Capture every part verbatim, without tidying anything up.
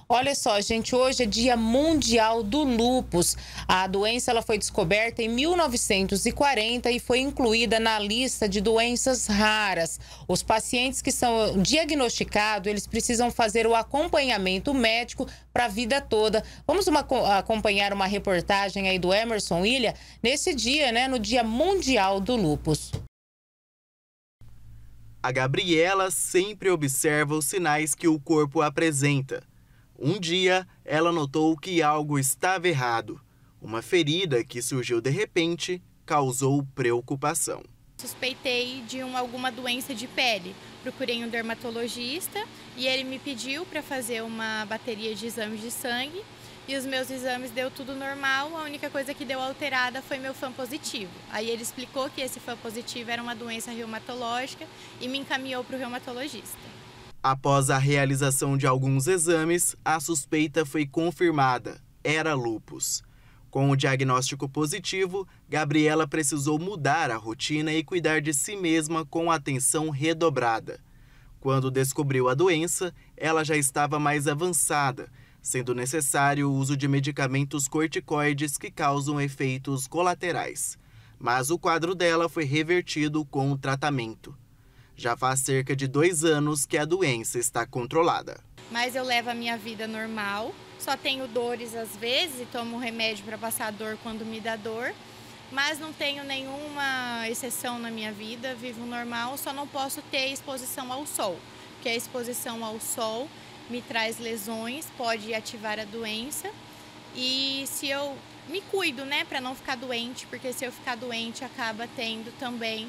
Olha só, gente, hoje é Dia Mundial do Lúpus. A doença ela foi descoberta em mil novecentos e quarenta e foi incluída na lista de doenças raras. Os pacientes que são diagnosticados, eles precisam fazer o acompanhamento médico para a vida toda. Vamos uma, acompanhar uma reportagem aí do Emerson Ilha nesse dia, né, no Dia Mundial do Lúpus. A Gabriela sempre observa os sinais que o corpo apresenta. Um dia, ela notou que algo estava errado. Uma ferida que surgiu de repente causou preocupação. Suspeitei de um, alguma doença de pele. Procurei um dermatologista e ele me pediu para fazer uma bateria de exames de sangue. E os meus exames deu tudo normal, a única coisa que deu alterada foi meu F A M positivo. Aí ele explicou que esse F A M positivo era uma doença reumatológica e me encaminhou para o reumatologista. Após a realização de alguns exames, a suspeita foi confirmada. Era lúpus. Com o diagnóstico positivo, Gabriela precisou mudar a rotina e cuidar de si mesma com atenção redobrada. Quando descobriu a doença, ela já estava mais avançada, sendo necessário o uso de medicamentos corticoides que causam efeitos colaterais. Mas o quadro dela foi revertido com o tratamento. Já faz cerca de dois anos que a doença está controlada. Mas eu levo a minha vida normal, só tenho dores às vezes e tomo remédio para passar a dor quando me dá dor. Mas não tenho nenhuma exceção na minha vida, vivo normal, só não posso ter exposição ao sol. Porque a exposição ao sol me traz lesões, pode ativar a doença. E se eu me cuido, né, para não ficar doente, porque se eu ficar doente acaba tendo também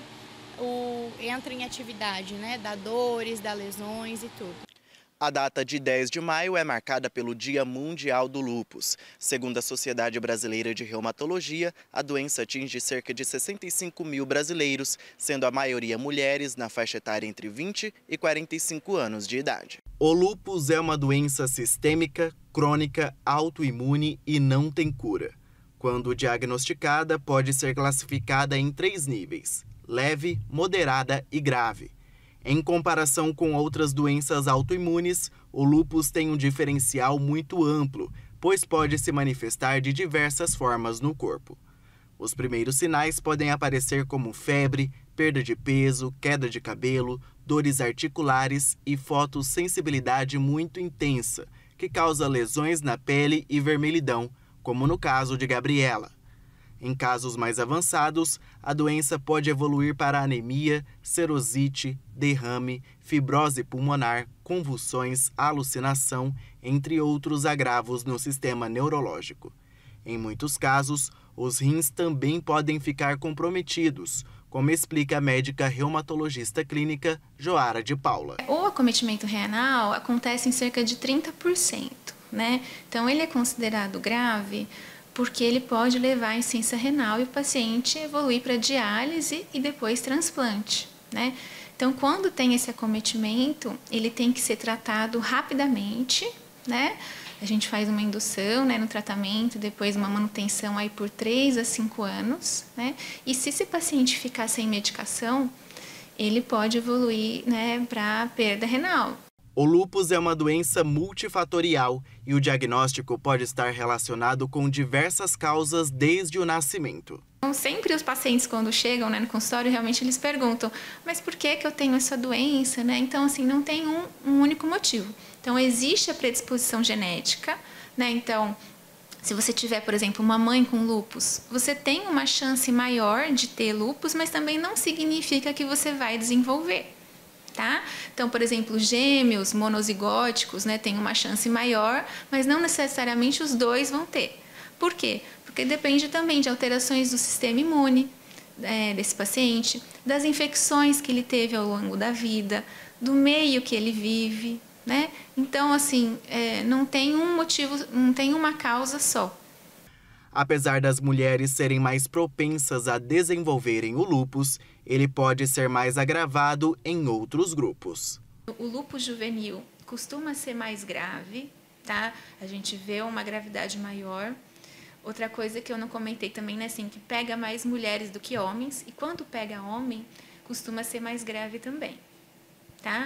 o entra em atividade, né, dá dores, dá lesões e tudo. A data de dez de maio é marcada pelo Dia Mundial do Lúpus. Segundo a Sociedade Brasileira de Reumatologia, a doença atinge cerca de sessenta e cinco mil brasileiros, sendo a maioria mulheres na faixa etária entre vinte e quarenta e cinco anos de idade. O lúpus é uma doença sistêmica, crônica, autoimune e não tem cura. Quando diagnosticada, pode ser classificada em três níveis: leve, moderada e grave. Em comparação com outras doenças autoimunes, o lúpus tem um diferencial muito amplo, pois pode se manifestar de diversas formas no corpo. Os primeiros sinais podem aparecer como febre, perda de peso, queda de cabelo, dores articulares e fotossensibilidade muito intensa, que causa lesões na pele e vermelhidão, como no caso de Gabriela. Em casos mais avançados, a doença pode evoluir para anemia, serosite, derrame, fibrose pulmonar, convulsões, alucinação, entre outros agravos no sistema neurológico. Em muitos casos, os rins também podem ficar comprometidos, como explica a médica reumatologista clínica Joara de Paula. O acometimento renal acontece em cerca de trinta por cento, né? Então ele é considerado grave porque ele pode levar à insuficiência renal e o paciente evoluir para diálise e depois transplante, né? Então, quando tem esse acometimento, ele tem que ser tratado rapidamente, né? A gente faz uma indução, né, no tratamento, depois uma manutenção aí por três a cinco anos, né? E se esse paciente ficar sem medicação, ele pode evoluir, né, para perda renal. O lúpus é uma doença multifatorial e o diagnóstico pode estar relacionado com diversas causas desde o nascimento. Então, sempre os pacientes, quando chegam, né, no consultório, realmente eles perguntam, mas por que que eu tenho essa doença, né? Então, assim, não tem um, um único motivo. Então, existe a predisposição genética, né? Então, se você tiver, por exemplo, uma mãe com lúpus, você tem uma chance maior de ter lúpus, mas também não significa que você vai desenvolver. Tá? Então, por exemplo, gêmeos monozigóticos, né, tem uma chance maior, mas não necessariamente os dois vão ter. Por quê? Porque depende também de alterações do sistema imune é, desse paciente, das infecções que ele teve ao longo da vida, do meio que ele vive, né? Então, assim, é, não tem um motivo, não tem uma causa só. Apesar das mulheres serem mais propensas a desenvolverem o lúpus, ele pode ser mais agravado em outros grupos. O lúpus juvenil costuma ser mais grave, tá? A gente vê uma gravidade maior. Outra coisa que eu não comentei também, né, assim, que pega mais mulheres do que homens, e quando pega homem, costuma ser mais grave também, tá?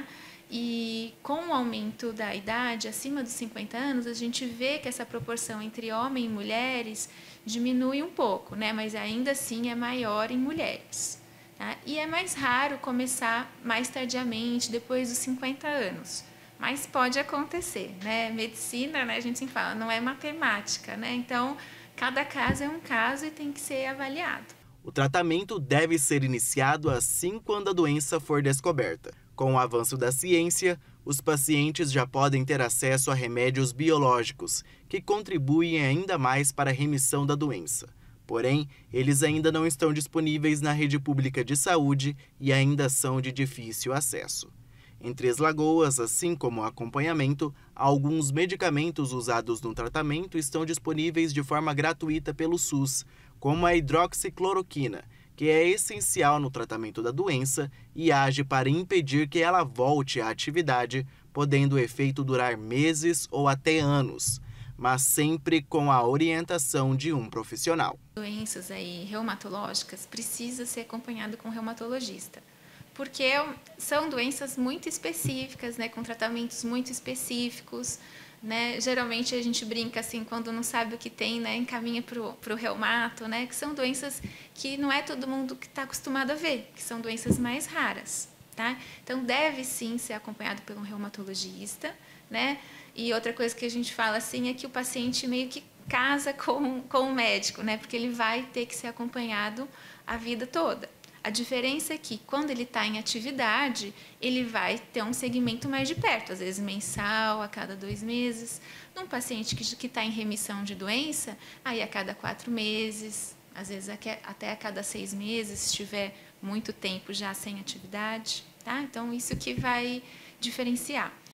E com o aumento da idade, acima dos cinquenta anos, a gente vê que essa proporção entre homens e mulheres diminui um pouco, né? Mas ainda assim é maior em mulheres. Tá? E é mais raro começar mais tardiamente, depois dos cinquenta anos. Mas pode acontecer, né? Medicina, né, a gente sempre fala, não é matemática, né? Então, cada caso é um caso e tem que ser avaliado. O tratamento deve ser iniciado assim quando a doença for descoberta. Com o avanço da ciência, os pacientes já podem ter acesso a remédios biológicos, que contribuem ainda mais para a remissão da doença. Porém, eles ainda não estão disponíveis na rede pública de saúde e ainda são de difícil acesso. Em Três Lagoas, assim como o acompanhamento, alguns medicamentos usados no tratamento estão disponíveis de forma gratuita pelo SUS, como a hidroxicloroquina, que é essencial no tratamento da doença e age para impedir que ela volte à atividade, podendo o efeito durar meses ou até anos, mas sempre com a orientação de um profissional. Doenças aí reumatológicas precisa ser acompanhado com um reumatologista, porque são doenças muito específicas, né, com tratamentos muito específicos, né? Geralmente a gente brinca assim, quando não sabe o que tem, né, encaminha para o reumato, né, que são doenças que não é todo mundo que está acostumado a ver, que são doenças mais raras. Tá? Então, deve sim ser acompanhado por um reumatologista, né? E outra coisa que a gente fala assim é que o paciente meio que casa com, com o médico, né? Porque ele vai ter que ser acompanhado a vida toda. A diferença é que, quando ele está em atividade, ele vai ter um segmento mais de perto, às vezes mensal, a cada dois meses. Num paciente que está em remissão de doença, aí a cada quatro meses, às vezes até a cada seis meses, se estiver muito tempo já sem atividade. Tá? Então, isso que vai diferenciar.